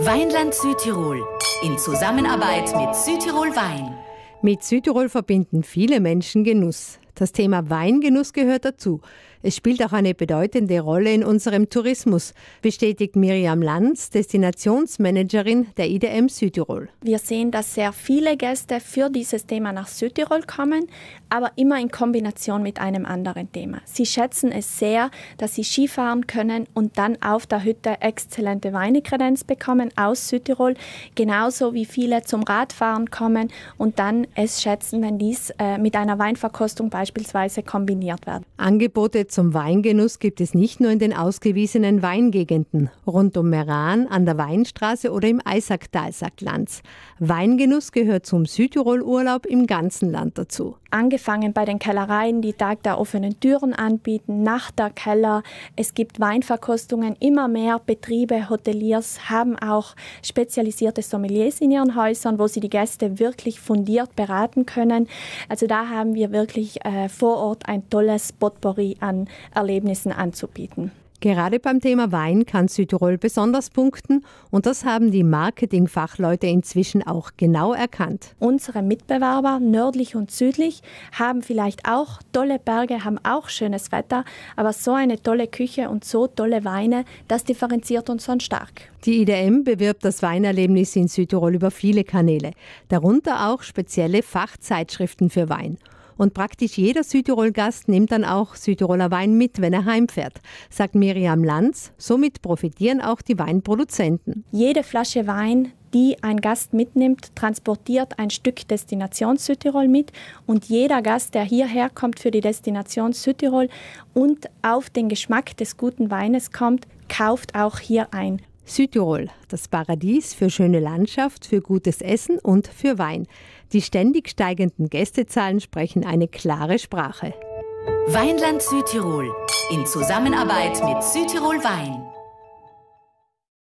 Weinland Südtirol in Zusammenarbeit mit Südtirol Wein. Mit Südtirol verbinden viele Menschen Genuss. Das Thema Weingenuss gehört dazu. Es spielt auch eine bedeutende Rolle in unserem Tourismus, bestätigt Miriam Lanz, Destinationsmanagerin der IDM Südtirol. Wir sehen, dass sehr viele Gäste für dieses Thema nach Südtirol kommen, aber immer in Kombination mit einem anderen Thema. Sie schätzen es sehr, dass sie Skifahren können und dann auf der Hütte exzellente Weine kredenzt bekommen aus Südtirol, genauso wie viele zum Radfahren kommen und dann es schätzen, wenn dies mit einer Weinverkostung beispielsweise kombiniert wird. Angebote zum Weingenuss gibt es nicht nur in den ausgewiesenen Weingegenden, rund um Meran, an der Weinstraße oder im Eisacktal, sagt Lanz. Weingenuss gehört zum Südtirol-Urlaub im ganzen Land dazu. Angefangen bei den Kellereien, die Tag der offenen Türen anbieten, Nacht der Keller. Es gibt Weinverkostungen, immer mehr Betriebe, Hoteliers haben auch spezialisierte Sommeliers in ihren Häusern, wo sie die Gäste wirklich fundiert beraten können. Also da haben wir wirklich vor Ort ein tolles Potpourri an Erlebnissen anzubieten. Gerade beim Thema Wein kann Südtirol besonders punkten und das haben die Marketingfachleute inzwischen auch genau erkannt. Unsere Mitbewerber nördlich und südlich haben vielleicht auch tolle Berge, haben auch schönes Wetter, aber so eine tolle Küche und so tolle Weine, das differenziert uns schon stark. Die IDM bewirbt das Weinerlebnis in Südtirol über viele Kanäle, darunter auch spezielle Fachzeitschriften für Wein. Und praktisch jeder Südtirol-Gast nimmt dann auch Südtiroler Wein mit, wenn er heimfährt, sagt Miriam Lanz. Somit profitieren auch die Weinproduzenten. Jede Flasche Wein, die ein Gast mitnimmt, transportiert ein Stück Destination Südtirol mit. Und jeder Gast, der hierher kommt für die Destination Südtirol und auf den Geschmack des guten Weines kommt, kauft auch hier ein. Südtirol, das Paradies für schöne Landschaft, für gutes Essen und für Wein. Die ständig steigenden Gästezahlen sprechen eine klare Sprache. Weinland Südtirol in Zusammenarbeit mit Südtirol Wein.